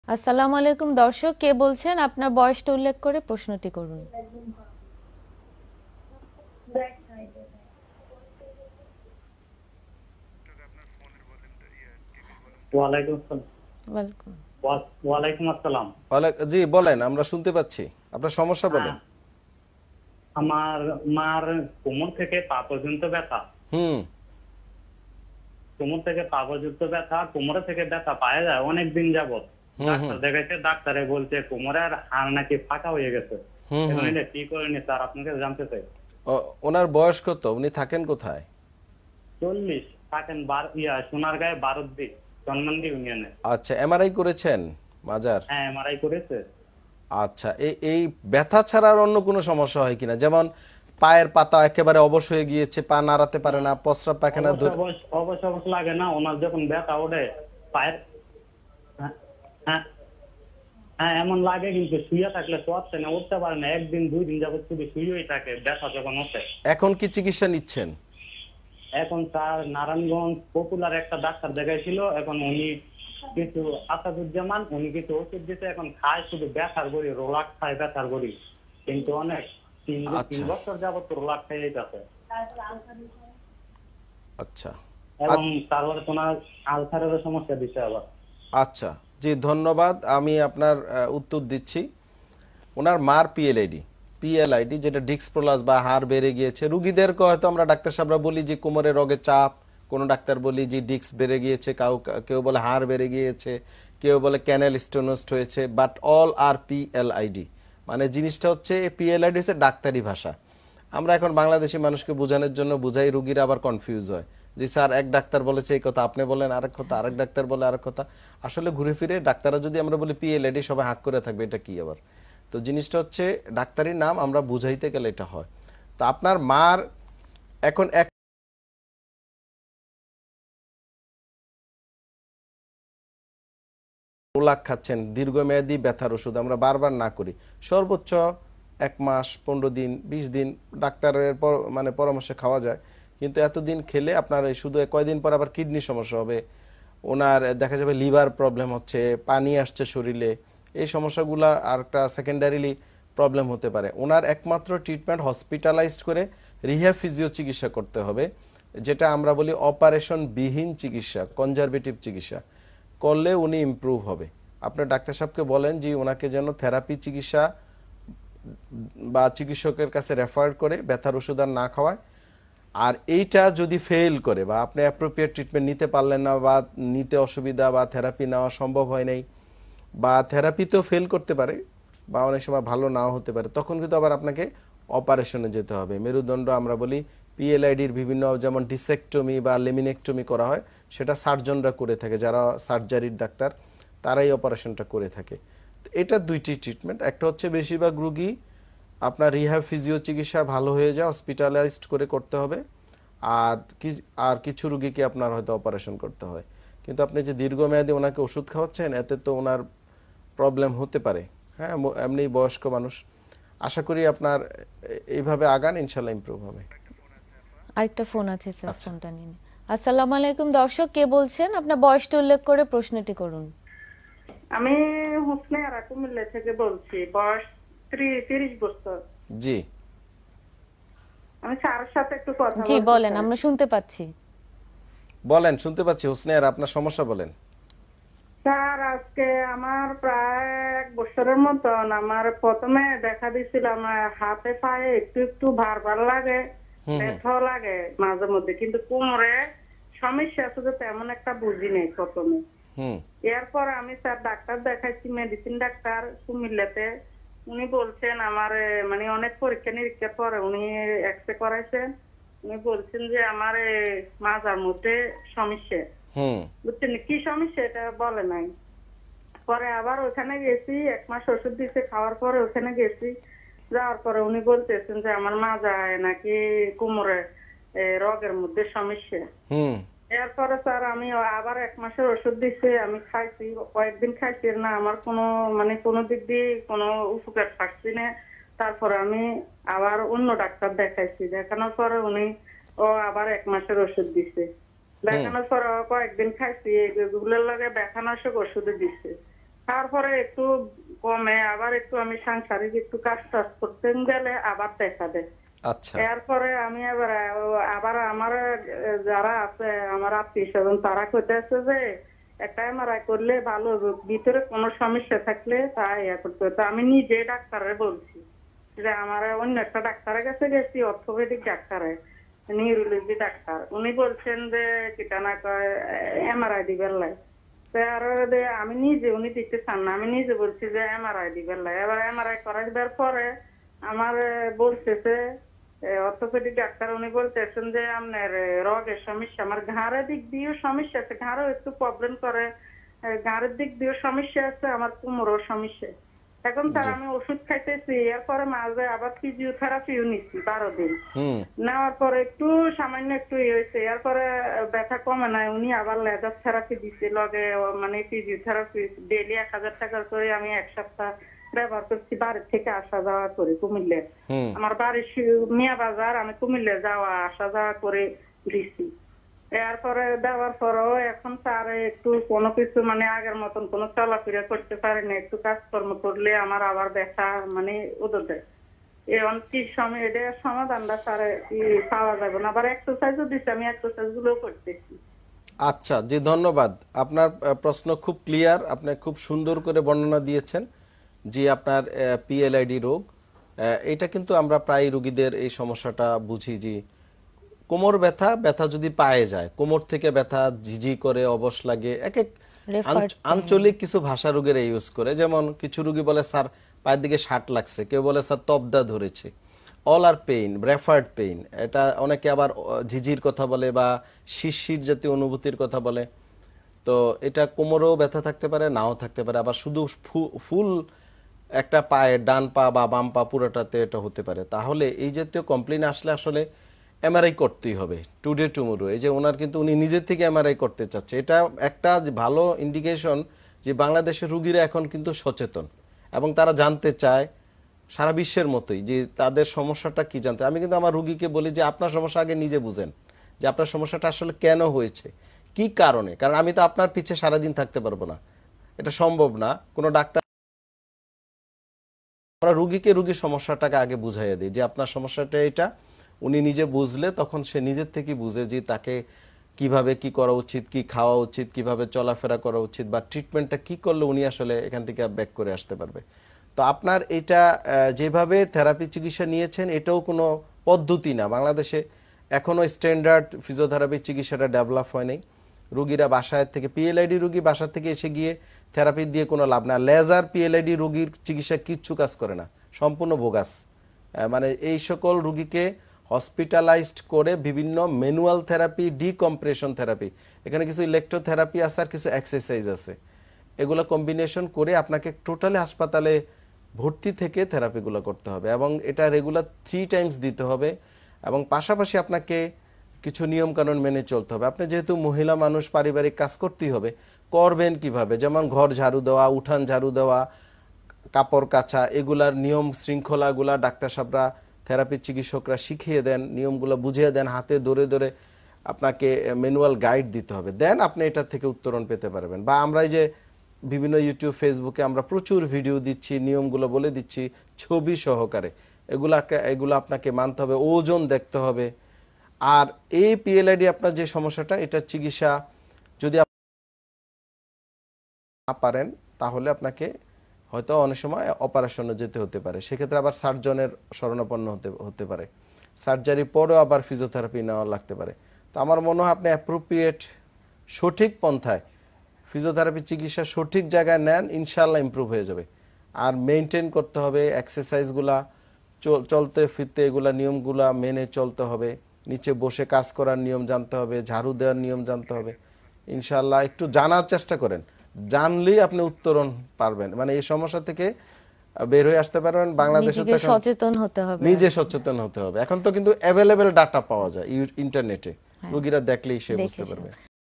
আসসালামু আলাইকুম দর্শক, কে বলছেন? আপনার বয়সটা উল্লেখ করে প্রশ্নটি করুন। ওয়ালাইকুম আসসালাম। ওয়েলকাম। ওয়ালাইকুম আসসালাম। জি বলেন, আমরা শুনতে পাচ্ছি। আপনার সমস্যা বলেন। হ্যাঁ, আমার মার কোমর থেকে পা পর্যন্ত ব্যথা। হুম। কোমর থেকে পা পর্যন্ত ব্যথা, কোমরে থেকে ব্যথা পাওয়া যায় অনেক দিন যাবত। হুম ডাক্তার হুম দেখাইছে, ডাক্তারে বলছে কোমরের হাড় নাকি ফাঁকা হয়ে গেছে। হুম এখন হুম এটা কি করেনি স্যার, আপনাকে জানতে চাই। ওনার বয়স কত? উনি থাকেন কোথায়? 40, থাকেন সোনারগাঁয়ে বারুদ্দি, চন্মন্দি ইউনিয়নে। আচ্ছা, এমআরআই করেছেন মাজার? হ্যাঁ, এমআরআই করেছে। আচ্ছা, এই ব্যথা ছাড়া আর অন্য কোনো সমস্যা হয় কিনা? যেমন পায়ের পাতা একেবারে অবশ হয়ে গিয়েছে, পা নাড়াতে পারে না, না, প্রস্রাব পায়খানা অবশ্য অবশ্য অবশ্য অবশ্য লাগে না ওনার যখন ব্যথা ওঠে পায়ের। হ্যাঁ, হ্যাঁ, হ্যাঁ, এমন লাগে কিন্তু শুয়ে থাকলে চলছে না, উঠতে পারে না, একদিন 2 দিন যাবত শুধু শুয়েই থাকে ব্যথা যখন ওঠে। এখন কি চিকিৎসা নিচ্ছেন? এখন তার নারায়ণগঞ্জ পপুলার একটা ডাক্তার দেখাইছিল, এখন উনি কিছু আসাদুজ্জামান উনি কিছু ওষুধ দিতে, এখন খায় শুধু ব্যথার বড়ি, রোলাক খায় ব্যথার বড়ি, কিন্তু অনেক তিন আচ্ছা 3 বছর যাবত রোলাক খাইয়ে যাচ্ছে। আচ্ছা এবং তারপরে তোমার আলসারের সমস্যা দিচ্ছে আবার। আচ্ছা, জি ধন্যবাদ। আমি আপনার উত্তর দিচ্ছি। ওনার মার পিএলআইডি যেটা ডিস্ক প্রলাস বা হাড় বেড়ে গিয়েছে, রুগীদেরকে হয়তো আমরা ডাক্তার সাহেবরা বলি যে কোমরে রগে চাপ, কোনো ডাক্তার বলি যে ডিস্ক বেড়ে গিয়েছে, কেউ বলে হাড় বেড়ে গিয়েছে, কেউ বলে ক্যানেল স্টোনোস্ট হয়েছে, বাট অল আর পিএলআইডি। মানে জিনিসটা হচ্ছে পিএলআইডি হচ্ছে ডাক্তারি ভাষা। আমরা এখন বাংলাদেশি মানুষকে বোঝানোর জন্য বুঝাই, রুগীরা আবার কনফিউজ হয় যে স্যার এক ডাক্তার বলেছে এই কথা, আপনি বলেন আরেক কথা, আরেক ডাক্তার বলে আরেক কথা। আসলে ঘুরে ফিরে ডাক্তাররা যদি আমরা বলি পিএলআইডি, সবাই হাঁক করে থাকবে এটা কি আবার। তো জিনিসটা হচ্ছে ডাক্তারি নাম, আমরা বুঝাইতে গেলে এটা হয়। তো আপনার মার এখন এক লাখ খাচ্ছেন দীর্ঘমেয়াদী ব্যথার ওষুধ, আমরা বারবার না করি, সর্বোচ্চ 1 মাস 15 দিন 20 দিন ডাক্তারের মানে পরামর্শে খাওয়া যায়। কিন্তু এতদিন খেলে আপনার এই শুধু কয়দিন পর আবার কিডনি সমস্যা হবে, ওনার দেখা যাবে লিভার প্রবলেম হচ্ছে, পানি আসছে শরীরে, এই সমস্যাগুলো আর একটা সেকেন্ডারিলি প্রবলেম হতে পারে। ওনার একমাত্র ট্রিটমেন্ট হসপিটালাইজড করে রিহ্যাব ফিজিও চিকিৎসা করতে হবে, যেটা আমরা বলি অপারেশন বিহীন চিকিৎসা, কনজারভেটিভ চিকিৎসা করলে উনি ইমপ্রুভ হবে। আপনার ডাক্তার সাহেবকে বলেন যে ওনাকে যেন থেরাপি চিকিৎসা বা চিকিৎসকের কাছে রেফার করে ব্যথার ওষুধ আর না খাওয়ায়। আর এইটা যদি ফেল করে বা আপনি অ্যাপ্রোপ্রিয়েট ট্রিটমেন্ট নিতে পারলেন না, বা নিতে অসুবিধা, বা থেরাপি নেওয়া সম্ভব হয় নাই, বা থেরাপিতেও ফেল করতে পারে, বা অনেক সময় ভালো নাও হতে পারে, তখন কিন্তু আবার আপনাকে অপারেশনে যেতে হবে। মেরুদণ্ড আমরা বলি পিএলআইডির বিভিন্ন, যেমন ডিসেক্টমি বা লেমিনেক্টমি করা হয়, সেটা সার্জনরা করে থাকে, যারা সার্জারির ডাক্তার তারাই অপারেশনটা করে থাকে। তো এটা দুইটি ট্রিটমেন্ট, একটা হচ্ছে বেশিরভাগ রুগী আপনার রিহ্যাব ফিজিও চিকিৎসা ভালো হয়ে যায়, হসপিটালাইজড করে করতে হবে। আর কিছু রুগীকে আপনার হয়তো অপারেশন করতে হয়। কিন্তু আপনি যে দীর্ঘমেয়াদী ওনাকে ওষুধ খাওয়াচ্ছেন, এতে তো ওনার প্রবলেম হতে পারে। হ্যাঁ, এমনি বয়স্ক মানুষ। আশা করি আপনার এইভাবে আগান, ইনশাল্লাহ ইমপ্রুভ হবে। আরেকটা ফোন আছে স্যার, আচ্ছা, ফোনটা নিন। আসসালামু আলাইকুম দর্শক, কে বলছেন? আপনার বয়সটা উল্লেখ করে প্রশ্নটি করুন। আমি হোসনে কুমিল্লা থেকে বলছি, বয়স 30 বছর। জি আমি স্যারের সাথে একটু কথা জি বলতে বলেন, চাই। আমরা শুনতে পাচ্ছি। বলেন, শুনতে পাচ্ছি হোসনে, আর আপনার সমস্যা বলেন। স্যার, আজকে আমার প্রায় 1 বছরের মতন আমার প্রথমে দেখা দিছিল, আমার হাতে পায়ে একটু একটু ভার লাগে, ব্যথাও লাগে মাঝে মধ্যে, কিন্তু কোমরে সমস্যা শুধু তেমন একটা বুঝি নেই প্রথমে। হুম এরপর আমি স্যার ডাক্তার দেখাইছি, মেডিসিন ডাক্তার কুমিল্লাতে। উনি বলছেন আমার মানে অনেক পরীক্ষা নিরীক্ষার পরে উনি এক্সরে করাইছেন, উনি বলছেন যে আমার মাজার মধ্যে সমস্যা। হুম বুঝছেন কি সমস্যা এটা বলে নাই। পরে আবার ওখানে গেছি, 1 মাস ওষুধ দিতে, খাওয়ার পরে ওখানে গেছি, যাওয়ার পরে উনি বলতেছেন যে আমার মাজায় নাকি কোমরে রগের মধ্যে সমস্যা। হুম এরপরে স্যার আমি আবার 1 মাসের ওষুধ দিছে, আমি খাইছি, কয়েকদিন খাইছি না, আমার কোনো মানে কোনো দিক দিয়ে কোনো উপকার পাচ্ছি না। তারপরে আমি আবার অন্য ডাক্তার দেখাইছি, দেখানোর পরে উনি আবার 1 মাসের ওষুধ দিছে। দেখানোর পরে কয়েকদিন খাইছি, এগুলোর লগে ব্যথানাশক ওষুধ দিছে। তারপরে একটু কমে, আবার একটু আমি সাংসারিক একটু কাজ টাজ করতে গেলে আবার দেখা দেয়। আচ্ছা এরপরে আমি আবার আবার আমার যারা আছে আমার আত্মীয় স্বজন তারা কইতেছে যে একটা এমআরআই করলে ভালো হবে, ভিতরে কোনো সমস্যা থাকলে তা ইয়া করতে হবে। তো আমি নিজে ডাক্তারে বলছি যে আমার অন্য একটা ডাক্তারের কাছে গেছি, অর্থোপেডিক ডাক্তারে, নিউরোলজি ডাক্তার। উনি বলছেন যে কিটা না কয় এমআরআই দিবেন লাই। তো আর আমি নিজে, উনি দিতে চান না, আমি নিজে বলছি যে এমআরআই দিবেন লাই। এবার এমআরআই করাইবার পরে আমার বলতেছে অর্থোপেডিক ডাক্তার, উনি বলতেছেন যে আপনার রগের সমস্যা, আমার ঘাড়ের দিক দিয়েও সমস্যা আছে, ঘাড়ও একটু প্রবলেম করে, ঘাড়ের দিক দিয়েও সমস্যা আছে, আমার কোমরও সমস্যা। এখন তার জি আমি ওষুধ খাইতেছি, এরপরে মাঝে আবার ফিজিওথেরাপিও নিচ্ছি 12 দিন। হুম নেওয়ার পরে একটু সামান্য একটু ইয়ে হয়েছে, এরপরে ব্যথা কমে নাই, উনি আবার লেজার থেরাপি দিচ্ছে লগে, মানে ফিজিওথেরাপি ডেইলি 1000 টাকা করে আমি এক সপ্তাহ ব্যবহার করছি। বাড়ির থেকে আসা যাওয়া করি কুমিল্লে, হুম আমার বাড়ি মিয়া বাজার, আমি কুমিল্লে যাওয়া আসা যাওয়া করে দিছি। এরপরে দেওয়ার পরেও এখন তার একটু কোনো কিছু মানে আগের মতন কোনো চলাফেরা করতে পারে না, একটু কাজকর্ম করলে আমার আবার ব্যথা মানে উদর দেয়। এখন কি সময় এটা সমাধানটা স্যার পাওয়া যাবে না। আবার এক্সারসাইজও দিচ্ছে, আমি এক্সারসাইজ গুলো করতেছি। আচ্ছা জি ধন্যবাদ। আপনার প্রশ্ন খুব ক্লিয়ার, আপনি খুব সুন্দর করে বর্ণনা দিয়েছেন। জি আপনার পিএলআইডি রোগ, এটা কিন্তু আমরা প্রায় রোগীদের এই সমস্যাটা বুঝি। জি কোমর ব্যথা, ব্যথা যদি পায়ে যায়, কোমর থেকে ব্যথা ঝিঝি করে, অবশ লাগে, এক এক রেফার্ড পেইন। আঞ্চলিক কিছু ভাষা রোগেরা ইউজ করে। যেমন কিছু রোগী বলে স্যার পায়ের দিকে ষাট লাগছে, কেউ বলে স্যার তবদা ধরেছে। অল আর পেইন, রেফার্ড পেইন, এটা অনেকে আবার ঝিঝির কথা বলে বা শিরশির জাতীয় অনুভূতির কথা বলে। তো এটা কোমরেও ব্যথা থাকতে পারে, নাও থাকতে পারে, আবার শুধু ফুল একটা পায়ে ডান পা বা বাম পা পুরোটাতে এটা হতে পারে। তাহলে এই জাতীয় কমপ্লেন আসলে আসলে এমআরআই করতেই হবে টুডে টুমোরো। এই যে ওনার কিন্তু উনি নিজের থেকে এমআরআই করতে চাচ্ছে, এটা একটা যে ভালো ইন্ডিকেশন যে বাংলাদেশের রুগীরা এখন কিন্তু সচেতন এবং তারা জানতে চায় সারা বিশ্বের মতোই যে তাদের সমস্যাটা কি জানতে। আমি কিন্তু আমার রুগীকে বলি যে আপনার সমস্যা আগে নিজে বুঝেন, যে আপনার সমস্যাটা আসলে কেন হয়েছে, কি কারণে। কারণ আমি তো আপনার পিছে সারাদিন থাকতে পারবো না, এটা সম্ভব না। কোনো ডাক্তার, আমরা রুগীকে রুগীর সমস্যাটাকে আগে বুঝাইয়া দিই যে আপনার সমস্যাটা এটা। উনি নিজে বুঝলে তখন সে নিজের থেকে বুঝে যে তাকে কিভাবে কি করা উচিত, কি খাওয়া উচিত, কিভাবে চলাফেরা করা উচিত, বা ট্রিটমেন্টটা কি করলে উনি আসলে এখান থেকে ব্যাক করে আসতে পারবে। তো আপনার এটা যেভাবে থেরাপি চিকিৎসা নিয়েছেন এটাও কোনো পদ্ধতি না। বাংলাদেশে এখনো স্ট্যান্ডার্ড ফিজিওথেরাপি চিকিৎসাটা ডেভেলপ হয় নাই। রুগীরা বাসায় থেকে, পিএলআইডি রুগী বাসা থেকে এসে গিয়ে থেরাপি দিয়ে কোনো লাভ না। লেজার পিএলআইডি রুগীর চিকিৎসা কিচ্ছু কাজ করে না, সম্পূর্ণ বোগাস। মানে এই সকল রুগীকে হসপিটালাইজড করে বিভিন্ন ম্যানুয়াল থেরাপি, ডিকম্প্রেশন থেরাপি, এখানে কিছু ইলেকট্রোথেরাপি আছে আর কিছু এক্সারসাইজ আছে, এগুলো কম্বিনেশন করে আপনাকে টোটালি হাসপাতালে ভর্তি থেকে থেরাপিগুলো করতে হবে এবং এটা রেগুলার 3 টাইমস দিতে হবে। এবং পাশাপাশি আপনাকে কিছু নিয়মকানুন মেনে চলতে হবে। আপনি যেহেতু মহিলা মানুষ, পারিবারিক কাজ করতেই হবে, করবেন কিভাবে, যেমন ঘর ঝাড়ু দেওয়া, উঠান ঝাড়ু দেওয়া, কাপড় কাচা, এগুলার নিয়ম শৃঙ্খলাগুলা ডাক্তার সাহেবরা, থেরাপি চিকিৎসকরা শিখিয়ে দেন, নিয়মগুলো বুঝিয়ে দেন, হাতে ধরে ধরে আপনাকে ম্যানুয়াল গাইড দিতে হবে, দেন আপনি এটা থেকে উত্তরণ পেতে পারবেন। বা আমরা এই যে বিভিন্ন ইউটিউব, ফেসবুকে আমরা প্রচুর ভিডিও দিচ্ছি, নিয়মগুলো বলে দিচ্ছি ছবি সহকারে, এগুলো আপনাকে মানতে হবে, ওজন দেখতে হবে। আর এই পিএলআইডি আপনার যে সমস্যাটা, এটা চিকিৎসা যদি না পারেন তাহলে আপনাকে হয়তো অনেক সময় অপারেশনে যেতে হতে পারে, সেক্ষেত্রে আবার সার্জনের শরণাপন্ন হতে পারে, সার্জারি পরেও আবার ফিজিওথেরাপি নেওয়া লাগতে পারে। তো আমার মনে হয় আপনি অ্যাপ্রোপ্রিয়েট সঠিক পন্থায় ফিজিওথেরাপি চিকিৎসা সঠিক জায়গায় নেন, ইনশাল্লাহ ইমপ্রুভ হয়ে যাবে। আর মেনটেন করতে হবে এক্সারসাইজগুলা, চলতে ফিরতে এগুলা নিয়মগুলা মেনে চলতে হবে, নিচে বসে কাজ করার নিয়ম জানতে হবে, ঝাড়ু দেওয়ার নিয়ম জানতে হবে। ইনশাল্লাহ একটু জানার চেষ্টা করেন, জানলেই আপনি উত্তরণ পারবেন, মানে এই সমস্যা থেকে বের হয়ে আসতে পারবেন। বাংলাদেশে তো নিজেকে এখন সচেতন হতে হবে। নিজে সচেতন হতে হবে। এখন তো কিন্তু অ্যাভেলেবেল ডাটা পাওয়া যায় ইন্টারনেটে, রোগীরা দেখলেই সে বুঝতে দেখলে সে পারবে।